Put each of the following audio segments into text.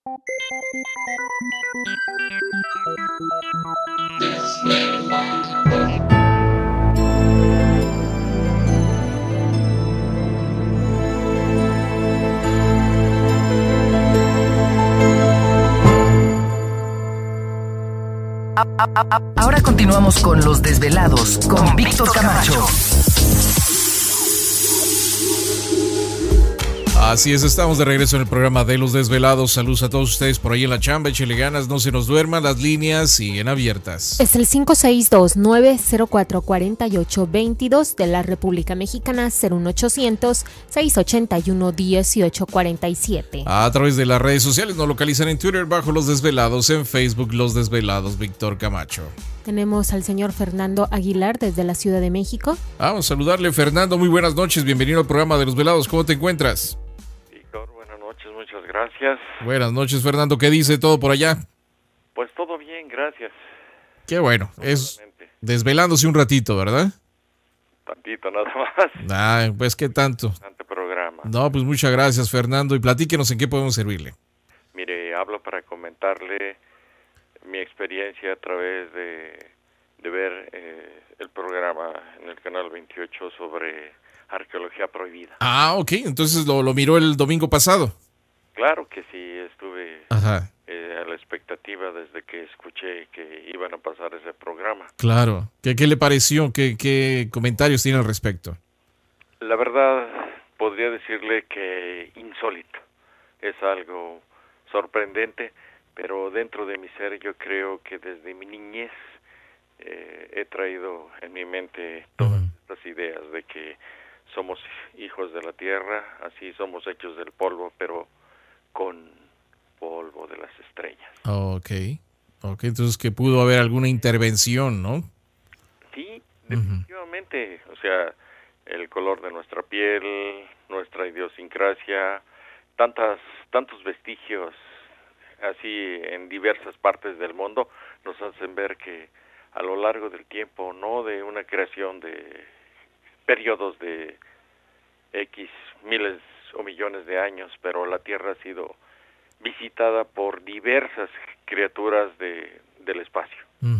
Ahora continuamos con Los Desvelados con Víctor Camacho. Así es, estamos de regreso en el programa de Los Desvelados. Saludos a todos ustedes por ahí en la chamba, échale ganas, no se nos duerman, las líneas siguen abiertas. Es el 562-904-4822 de la República Mexicana, 01800-681-1847. A través de las redes sociales nos localizan en Twitter bajo Los Desvelados, en Facebook Los Desvelados, Víctor Camacho. Tenemos al señor Fernando Aguilar desde la Ciudad de México. Vamos a saludarle, Fernando, muy buenas noches, bienvenido al programa de Los Desvelados, ¿cómo te encuentras? Buenas noches, muchas gracias. Buenas noches, Fernando, ¿qué dice todo por allá? Pues todo bien, gracias. Qué bueno, es desvelándose un ratito, ¿verdad? Tantito nada más. Pues qué tanto. Bastante programa. No, pues muchas gracias, Fernando, y platíquenos en qué podemos servirle. Mire, hablo para comentarle mi experiencia a través de ver el programa en el canal 28 sobre arqueología prohibida. Ok, entonces lo miró el domingo pasado. Claro que sí, estuve Ajá. A la expectativa desde que escuché que iban a pasar ese programa. Claro. ¿Qué le pareció? ¿Qué comentarios tiene al respecto? La verdad, podría decirle que insólito. Es algo sorprendente, pero dentro de mi ser yo creo que desde mi niñez he traído en mi mente todas estas ideas de que somos hijos de la tierra, así somos hechos del polvo, pero con polvo de las estrellas. Ok, entonces que pudo haber alguna intervención, ¿no? Sí, definitivamente, o sea, el color de nuestra piel, nuestra idiosincrasia, tantos vestigios así en diversas partes del mundo nos hacen ver que a lo largo del tiempo, no de una creación de periodos de X miles o millones de años, pero la Tierra ha sido visitada por diversas criaturas del espacio.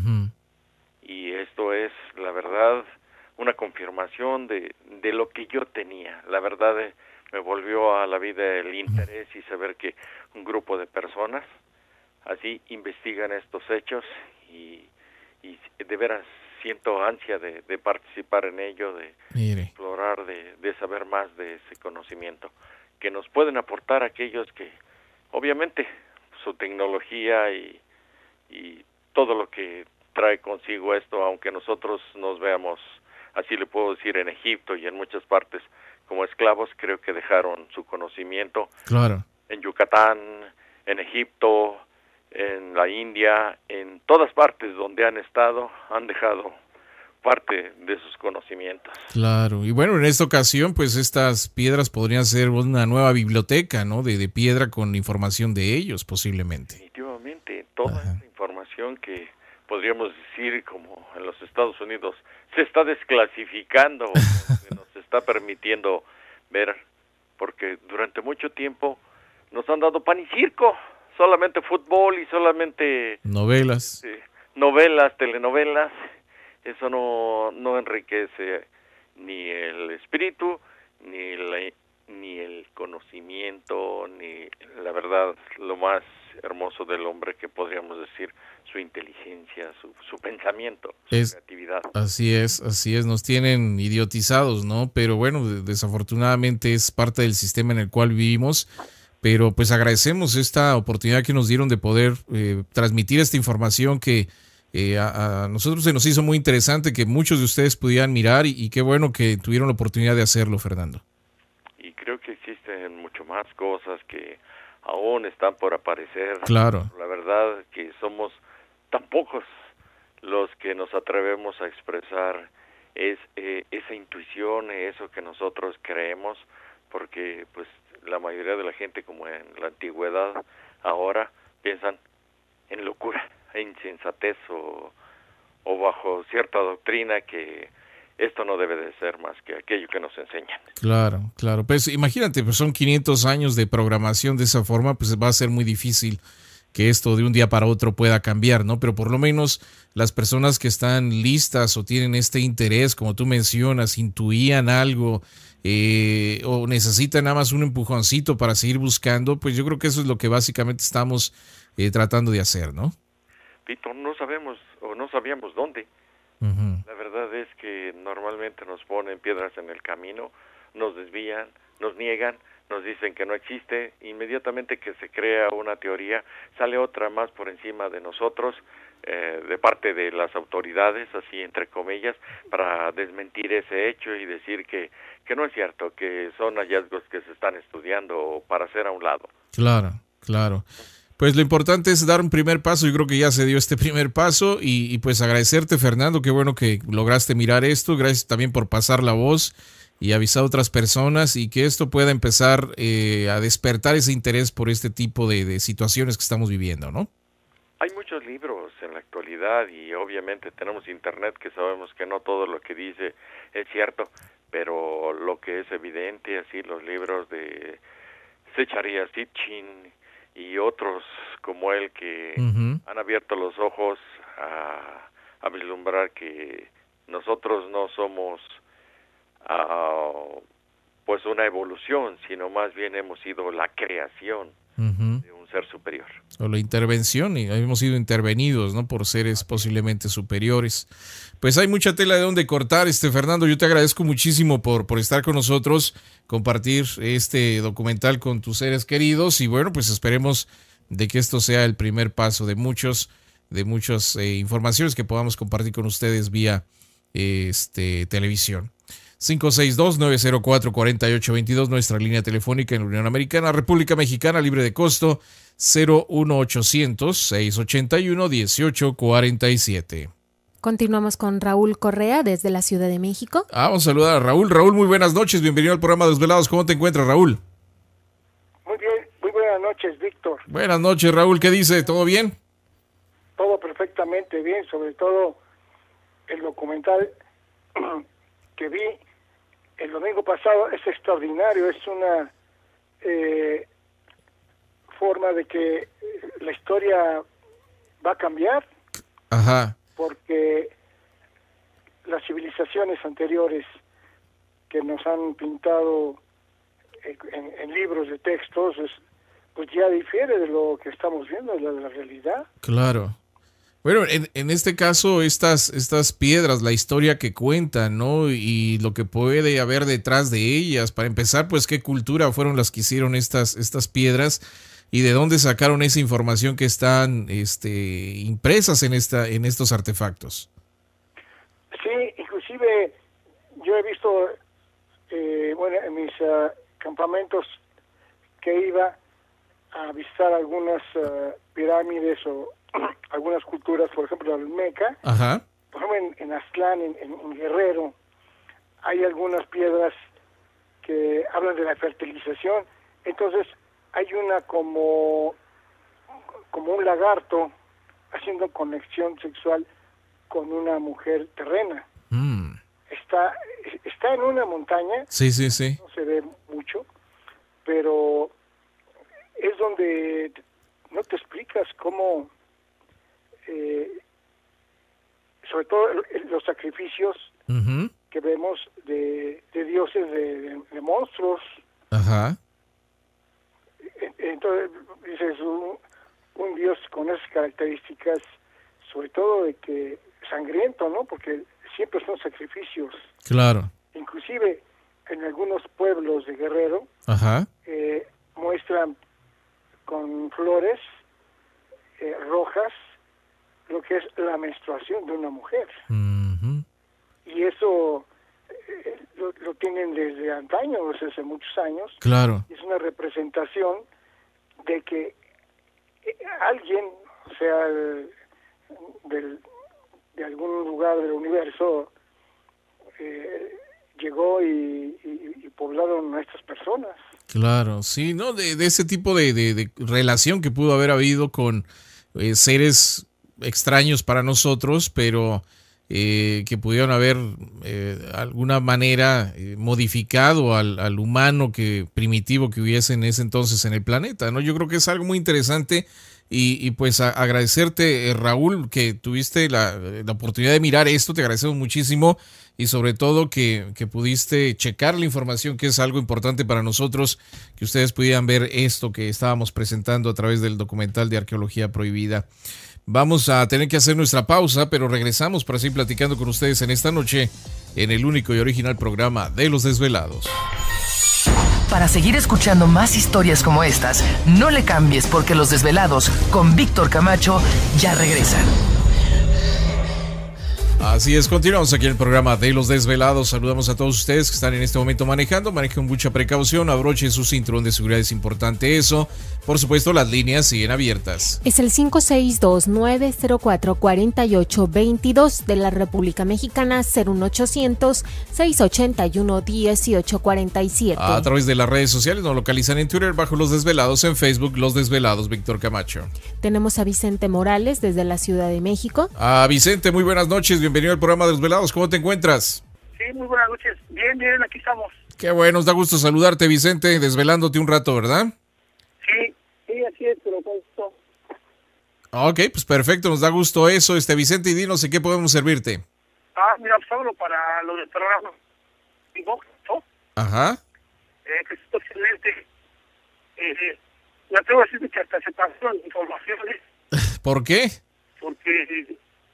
Y esto es, la verdad, una confirmación de lo que yo tenía. La verdad, me volvió a la vida el interés y saber que un grupo de personas así investigan estos hechos y de veras siento ansia de participar en ello, de explorar, de saber más de ese conocimiento que nos pueden aportar aquellos que, obviamente, su tecnología y todo lo que trae consigo esto, aunque nosotros nos veamos, así le puedo decir, en Egipto y en muchas partes como esclavos, creo que dejaron su conocimiento. Claro. En Yucatán, en Egipto, en la India, en todas partes donde han estado, han dejado parte de sus conocimientos. Claro, y bueno, en esta ocasión, pues estas piedras podrían ser una nueva biblioteca, ¿no? De piedra con información de ellos, posiblemente. Definitivamente, toda esta información que podríamos decir, como en los Estados Unidos, se está desclasificando, que nos está permitiendo ver, porque durante mucho tiempo nos han dado pan y circo, solamente fútbol y solamente novelas, telenovelas. Eso no enriquece ni el espíritu, ni el conocimiento, ni la verdad, lo más hermoso del hombre que podríamos decir, su inteligencia, su pensamiento, su creatividad. Así es, nos tienen idiotizados, ¿no? Pero bueno, desafortunadamente es parte del sistema en el cual vivimos. Pero pues agradecemos esta oportunidad que nos dieron de poder transmitir esta información que a nosotros se nos hizo muy interesante, que muchos de ustedes pudieran mirar y qué bueno que tuvieron la oportunidad de hacerlo, Fernando. Y creo que existen mucho más cosas que aún están por aparecer. Claro. La verdad que somos tan pocos los que nos atrevemos a expresar esa intuición, eso que nosotros creemos, porque pues la mayoría de la gente, como en la antigüedad, ahora piensan en locura, en insensatez o bajo cierta doctrina que esto no debe de ser más que aquello que nos enseñan. Claro, claro. Pues imagínate, pues son 500 años de programación de esa forma, pues va a ser muy difícil que esto de un día para otro pueda cambiar, ¿no? Pero por lo menos las personas que están listas o tienen este interés, como tú mencionas, intuían algo o necesitan nada más un empujoncito para seguir buscando, pues yo creo que eso es lo que básicamente estamos tratando de hacer, ¿no? Víctor, no sabemos o no sabíamos dónde. Uh-huh. La verdad es que normalmente nos ponen piedras en el camino, nos desvían, nos niegan, nos dicen que no existe. Inmediatamente que se crea una teoría, sale otra más por encima de nosotros, de parte de las autoridades, así entre comillas, para desmentir ese hecho y decir que no es cierto, que son hallazgos que se están estudiando para hacer a un lado. Claro, claro. Pues lo importante es dar un primer paso. Yo creo que ya se dio este primer paso y pues agradecerte, Fernando. Qué bueno que lograste mirar esto. Gracias también por pasar la voz y avisar a otras personas y que esto pueda empezar a despertar ese interés por este tipo de situaciones que estamos viviendo, ¿no? Hay muchos libros en la actualidad y obviamente tenemos internet que sabemos que no todo lo que dice es cierto, pero lo que es evidente, así los libros de Zecharia Sitchin y otros como él que han abierto los ojos a vislumbrar que nosotros no somos pues una evolución, sino más bien hemos sido la creación de un ser superior. O la intervención, y hemos sido intervenidos, ¿no? Por seres posiblemente superiores. Pues hay mucha tela de donde cortar, Fernando. Yo te agradezco muchísimo por estar con nosotros, compartir este documental con tus seres queridos y bueno, pues esperemos de que esto sea el primer paso de muchas informaciones que podamos compartir con ustedes vía televisión. 562-904-4822, nuestra línea telefónica en la Unión Americana, República Mexicana, libre de costo, 01800-681-1847. Continuamos con Raúl Correa desde la Ciudad de México. Vamos a saludar a Raúl. Raúl, muy buenas noches, bienvenido al programa Desvelados. ¿Cómo te encuentras, Raúl? Muy bien, muy buenas noches, Víctor. Buenas noches, Raúl, ¿qué dice? ¿Todo bien? Todo perfectamente bien, sobre todo el documental que vi el domingo pasado es extraordinario, es una forma de que la historia va a cambiar. Ajá. Porque las civilizaciones anteriores que nos han pintado en libros de textos, pues ya difiere de lo que estamos viendo, de la realidad. Claro. Bueno, en este caso, estas piedras, la historia que cuentan, ¿no? Y lo que puede haber detrás de ellas. Para empezar, pues, ¿qué cultura fueron las que hicieron estas piedras? ¿Y de dónde sacaron esa información que están impresas en estos artefactos? Sí, inclusive yo he visto, en mis campamentos que iba a visitar algunas pirámides o algunas culturas, por ejemplo, la Olmeca. Ajá. Por ejemplo, en Aztlán, en Guerrero, hay algunas piedras que hablan de la fertilización. Entonces, hay una como un lagarto haciendo conexión sexual con una mujer terrena. Está en una montaña. Sí. No se ve mucho, pero es donde no te explicas cómo, sobre todo los sacrificios que vemos de dioses, de monstruos. Ajá. Entonces, dices, un dios con esas características, sobre todo de que sangriento, ¿no? Porque siempre son sacrificios. Claro. Inclusive en algunos pueblos de Guerrero, ajá, muestran con flores rojas lo que es la menstruación de una mujer. Y eso lo tienen desde antaño, desde hace muchos años. Claro. Es una representación de que alguien, o sea, de algún lugar del universo, llegó y poblaron a estas personas. Claro, sí, ¿no? De ese tipo de relación que pudo haber habido con seres extraños para nosotros, pero que pudieron haber alguna manera modificado al humano primitivo que hubiese en ese entonces en el planeta, ¿no? Yo creo que es algo muy interesante y pues agradecerte, Raúl, que tuviste la oportunidad de mirar esto, te agradecemos muchísimo y sobre todo que pudiste checar la información, que es algo importante para nosotros, que ustedes pudieran ver esto que estábamos presentando a través del documental de Arqueología Prohibida. Vamos a tener que hacer nuestra pausa, pero regresamos para seguir platicando con ustedes en esta noche en el único y original programa de Los Desvelados. Para seguir escuchando más historias como estas, no le cambies porque Los Desvelados con Víctor Camacho ya regresan. Así es, continuamos aquí en el programa de Los Desvelados. Saludamos a todos ustedes que están en este momento manejando. Manejen con mucha precaución, abrochen su cinturón de seguridad, es importante eso. Por supuesto, las líneas siguen abiertas. Es el 562-904-4822 de la República Mexicana, 01800-681-1847. A través de las redes sociales nos localizan en Twitter bajo Los Desvelados, en Facebook Los Desvelados, Víctor Camacho. Tenemos a Vicente Morales desde la Ciudad de México. Vicente, muy buenas noches, bienvenido al programa de Los Desvelados. ¿Cómo te encuentras? Sí, muy buenas noches. Bien, bien, aquí estamos. Qué bueno, nos da gusto saludarte, Vicente, desvelándote un rato, ¿verdad? Sí, así es, pero con gusto. Ok, pues perfecto, nos da gusto eso. Vicente, y dinos en qué podemos servirte. Mira, pues hablo para lo del programa. ¿No? Ajá. Que es excelente. Me atrevo a decir que hasta se pasaron informaciones. ¿Por qué? Porque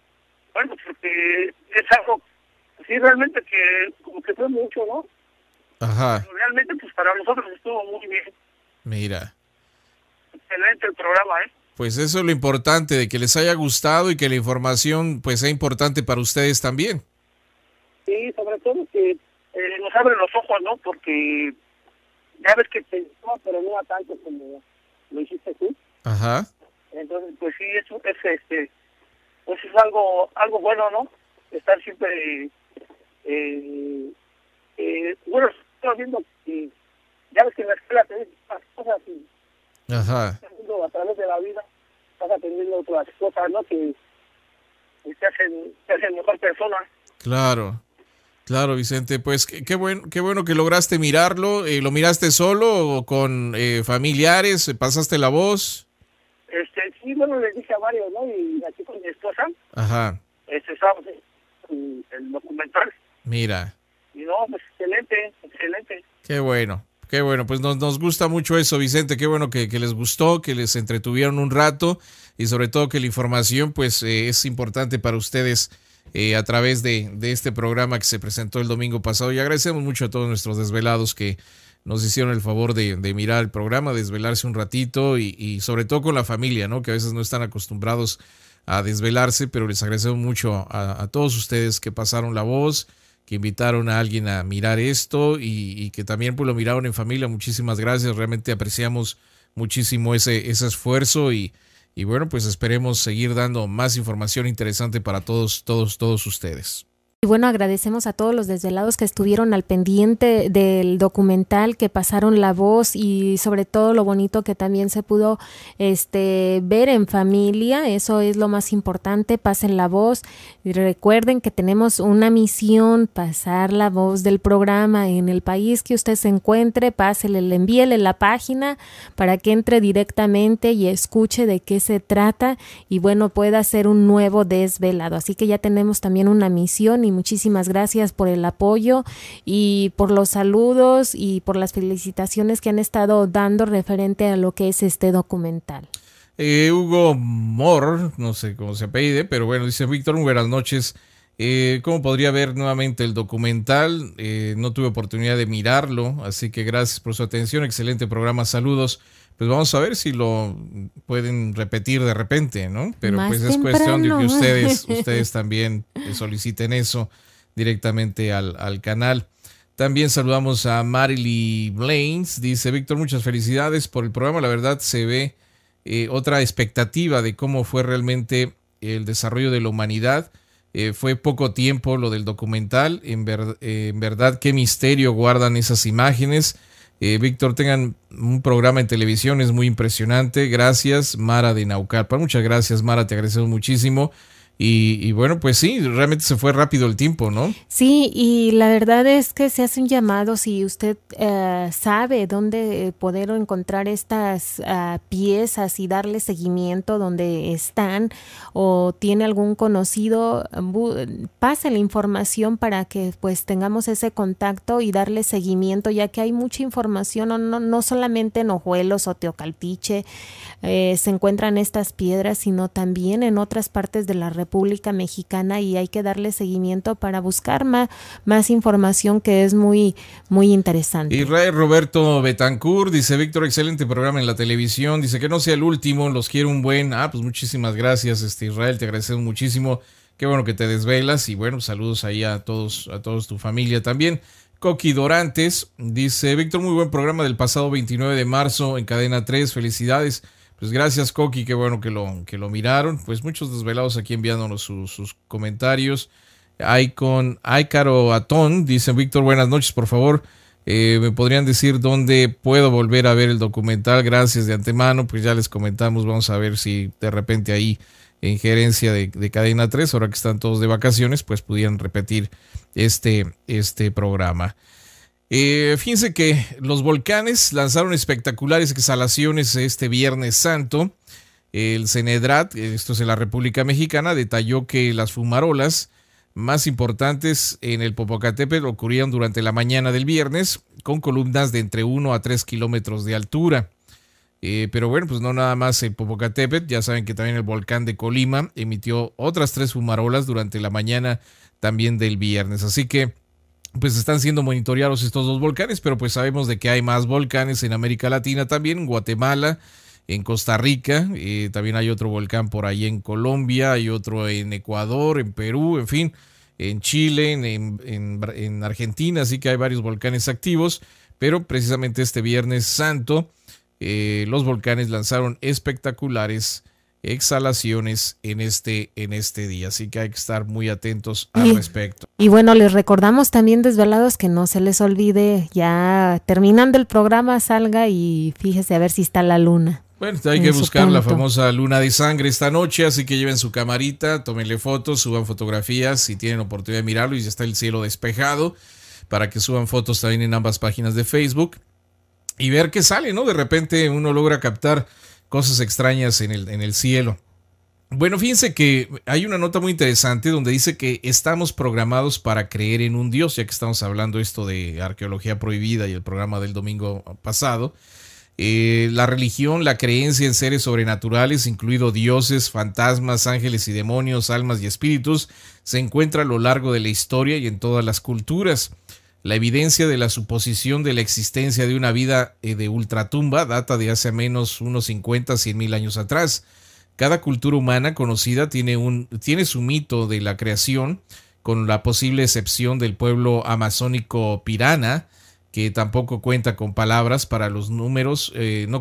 es algo, sí, realmente que como que fue mucho, ¿no? Ajá. Pero realmente, pues para nosotros estuvo muy bien. Mira. Excelente el programa, ¿eh? Pues eso es lo importante, de que les haya gustado y que la información pues sea importante para ustedes también. Sí, sobre todo que nos abre los ojos, ¿no? Porque ya ves que pensaba, pero no a tanto como lo hiciste tú. Ajá. Entonces, pues sí, eso es pues es algo bueno, ¿no? Estar siempre bueno, estoy viendo que ya ves que en la escuela te ves las cosas y Ajá. a través de la vida vas aprendiendo otras cosas, ¿no? Que te hacen mejor persona. Claro, Vicente, pues qué bueno que lograste mirarlo. ¿Lo miraste solo o con familiares? ¿Pasaste la voz? Sí, bueno, les dije a varios, ¿no? Y aquí con mi esposa. Ajá. Estábamos en el documental. Mira. Y no, pues excelente. Qué bueno, pues nos gusta mucho eso, Vicente. Qué bueno que les gustó, que les entretuvieron un rato y sobre todo que la información pues es importante para ustedes a través de este programa que se presentó el domingo pasado. Y agradecemos mucho a todos nuestros desvelados que nos hicieron el favor de mirar el programa, desvelarse un ratito y sobre todo con la familia, ¿no? Que a veces no están acostumbrados a desvelarse, pero les agradecemos mucho a todos ustedes que pasaron la voz, que invitaron a alguien a mirar esto y que también pues lo miraron en familia. Muchísimas gracias, realmente apreciamos muchísimo ese esfuerzo y bueno, pues esperemos seguir dando más información interesante para todos ustedes. Y bueno, agradecemos a todos los desvelados que estuvieron al pendiente del documental, que pasaron la voz y sobre todo lo bonito que también se pudo ver en familia. Eso es lo más importante, pasen la voz y recuerden que tenemos una misión, pasar la voz del programa en el país que usted se encuentre, envíele la página para que entre directamente y escuche de qué se trata y bueno, pueda ser un nuevo desvelado. Así que ya tenemos también una misión y muchísimas gracias por el apoyo y por los saludos y por las felicitaciones que han estado dando referente a lo que es este documental. Hugo Moore, no sé cómo se apellide, pero bueno, dice: Víctor, muy buenas noches. ¿Cómo podría ver nuevamente el documental? No tuve oportunidad de mirarlo, así que gracias por su atención. Excelente programa, saludos. Pues vamos a ver si lo pueden repetir de repente, ¿no? Pero más pues es cuestión de que ustedes también soliciten eso directamente al canal. También saludamos a Marily Blaines. Dice: Víctor, muchas felicidades por el programa. La verdad se ve otra expectativa de cómo fue realmente el desarrollo de la humanidad. Fue poco tiempo lo del documental. En verdad, qué misterio guardan esas imágenes. Víctor, tengan un programa en televisión, es muy impresionante. Gracias, Mara de Naucalpan. Muchas gracias, Mara, te agradecemos muchísimo. Y bueno, pues sí, realmente se fue rápido el tiempo, ¿no? Sí, y la verdad es que se hace un llamado si usted sabe dónde poder encontrar estas piezas y darle seguimiento donde están, o tiene algún conocido, pase la información para que pues tengamos ese contacto y darle seguimiento, ya que hay mucha información, no solamente en Ojuelos o Teocaltiche se encuentran estas piedras, sino también en otras partes de la República Mexicana, y hay que darle seguimiento para buscar más información, que es muy, muy interesante. Israel Roberto Betancourt dice: Víctor, excelente programa en la televisión, dice que no sea el último, los quiero un buen. Pues muchísimas gracias, Israel, te agradecemos muchísimo, qué bueno que te desvelas, y bueno, saludos ahí a todos tu familia también. Coqui Dorantes dice: Víctor, muy buen programa del pasado 29 de marzo en Cadena 3, felicidades. Pues gracias, Coqui, qué bueno que lo miraron. Pues muchos desvelados aquí enviándonos sus comentarios. Aicaro Atón dice: Víctor, buenas noches, por favor, ¿me podrían decir dónde puedo volver a ver el documental? Gracias de antemano. Pues ya les comentamos, vamos a ver si de repente ahí en gerencia de Cadena 3, ahora que están todos de vacaciones, pues pudieran repetir este programa. Fíjense que los volcanes lanzaron espectaculares exhalaciones este Viernes Santo. El Cenedrat, esto es en la República Mexicana, detalló que las fumarolas más importantes en el Popocatépetl ocurrían durante la mañana del viernes, con columnas de entre 1 a 3 kilómetros de altura. Pero bueno, pues no nada más el Popocatépetl, ya saben que también el volcán de Colima emitió otras 3 fumarolas durante la mañana también del viernes. Así que pues están siendo monitoreados estos 2 volcanes, pero pues sabemos de que hay más volcanes en América Latina también, en Guatemala, en Costa Rica, también hay otro volcán por ahí en Colombia, hay otro en Ecuador, en Perú, en fin, en Chile, en Argentina, así que hay varios volcanes activos, pero precisamente este Viernes Santo los volcanes lanzaron espectaculares exhalaciones en este día, así que hay que estar muy atentos al respecto. Y bueno, les recordamos también, desvelados, que no se les olvide, ya terminando el programa, salga y fíjese a ver si está la luna. Bueno, hay que buscar la famosa luna de sangre esta noche, así que lleven su camarita, tómenle fotos, suban fotografías si tienen oportunidad de mirarlo y ya está el cielo despejado, para que suban fotos también en ambas páginas de Facebook y ver qué sale, ¿no? De repente uno logra captar cosas extrañas en el cielo. Bueno, fíjense que hay una nota muy interesante donde dice que estamos programados para creer en un Dios, ya que estamos hablando esto de arqueología prohibida y el programa del domingo pasado. La religión, la creencia en seres sobrenaturales, incluido dioses, fantasmas, ángeles y demonios, almas y espíritus, se encuentra a lo largo de la historia y en todas las culturas. La evidencia de la suposición de la existencia de una vida de ultratumba data de hace menos unos 50, 100 mil años atrás. Cada cultura humana conocida tiene su mito de la creación, con la posible excepción del pueblo amazónico Pirana, que tampoco cuenta con palabras para los números,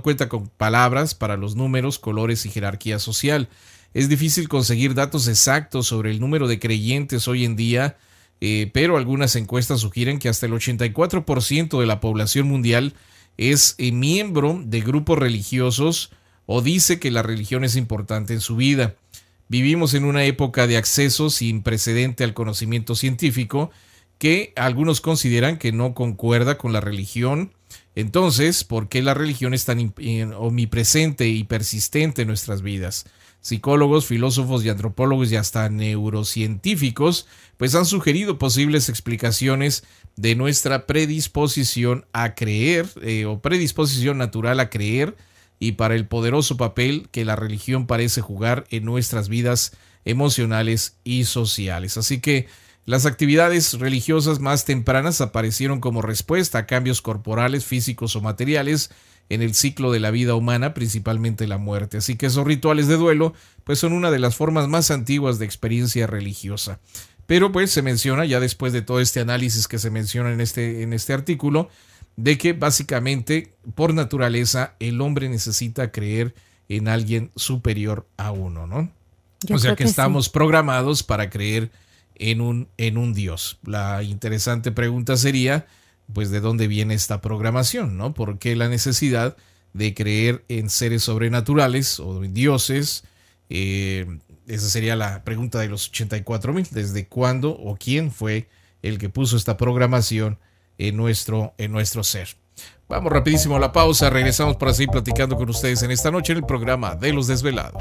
colores y jerarquía social. Es difícil conseguir datos exactos sobre el número de creyentes hoy en día, pero algunas encuestas sugieren que hasta el 84% de la población mundial es miembro de grupos religiosos o dice que la religión es importante en su vida. Vivimos en una época de acceso sin precedente al conocimiento científico que algunos consideran que no concuerda con la religión. Entonces, ¿por qué la religión es tan omnipresente y persistente en nuestras vidas? Psicólogos, filósofos y antropólogos y hasta neurocientíficos pues han sugerido posibles explicaciones de nuestra predisposición a creer o predisposición natural a creer, y para el poderoso papel que la religión parece jugar en nuestras vidas emocionales y sociales. Así que las actividades religiosas más tempranas aparecieron como respuesta a cambios corporales, físicos o materiales en el ciclo de la vida humana, principalmente la muerte. Así que esos rituales de duelo pues son una de las formas más antiguas de experiencia religiosa. Pero pues se menciona, ya después de todo este análisis que se menciona en este artículo, de que básicamente por naturaleza el hombre necesita creer en alguien superior a uno, ¿no? O sea que estamos programados para creer en un Dios. La interesante pregunta sería, pues, ¿de dónde viene esta programación, no? ¿Por qué la necesidad de creer en seres sobrenaturales o en dioses? esa sería la pregunta de los 84,000. ¿Desde cuándo o quién fue el que puso esta programación en nuestro ser? Vamos rapidísimo a la pausa, regresamos para seguir platicando con ustedes en esta noche en el programa de Los Desvelados.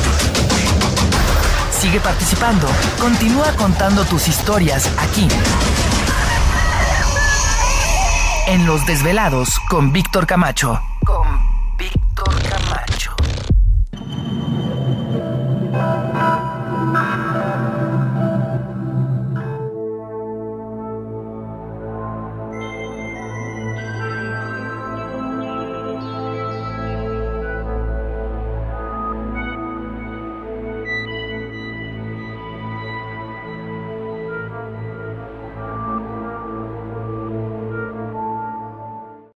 Sigue participando, continúa contando tus historias aquí, en Los Desvelados con Víctor Camacho.